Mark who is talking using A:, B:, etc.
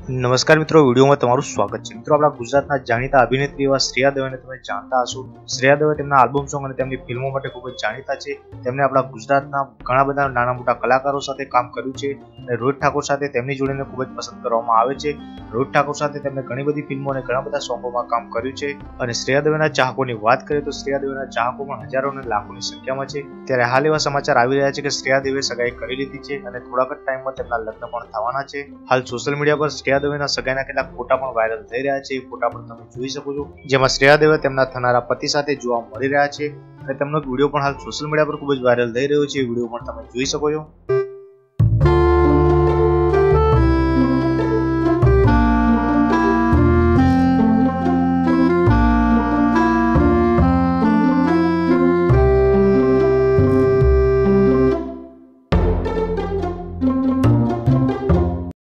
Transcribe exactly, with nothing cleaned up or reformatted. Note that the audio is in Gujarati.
A: નમસ્કાર મિત્રો, વિડીયોમાં તમારું સ્વાગત છે। મિત્રો, આપણા ગુજરાતના જાણીતા અભિનેત્રી એવા શ્રેયા દવેને તમે જાણતા હશો। શ્રેયા દવે તેમના આલ્બમ સોંગ અને તેમની ફિલ્મો માટે ખૂબ જ જાણીતા છે। તેમણે આપણા ગુજરાતના ઘણા બધા નાના મોટા કલાકારો સાથે કામ કર્યું છે અને રોહિત ઠાકોર સાથે તેમની જોડીને ખૂબ જ પસંદ કરવામાં આવે છે। રોહિત ઠાકોર સાથે તેમણે ઘણી બધી ફિલ્મો અને ઘણા બધા સોંગોમાં કામ કર્યું છે અને શ્રેયા દવેના ચાહકોની વાત કરીએ તો શ્રેયા દવેના ચાહકો પણ હજારો અને લાખોની સંખ્યામાં છે। ત્યારે હાલ એવા સમાચાર આવી રહ્યા છે કે શ્રેયા દવે સગાઈ કરી લીધી છે અને થોડાક જ ટાઈમમાં તેમના લગ્ન પણ થવાના છે। હાલ સોશિયલ મીડિયા પર શ્રેયા દવેના સગાઈના કેટલાક ફોટા પણ વાયરલ થઈ રહ્યા છે। એ ફોટા પણ તમે જોઈ શકો છો, જેમાં શ્રેયા દવે તેમના થનારા પતિ સાથે જોવા મળી રહ્યા છે અને તેમનો વિડીયો પણ હાલ સોશિયલ મીડિયા પર ખૂબ જ વાયરલ થઈ રહ્યો છે। એ વિડીયો પણ તમે જોઈ શકો છો।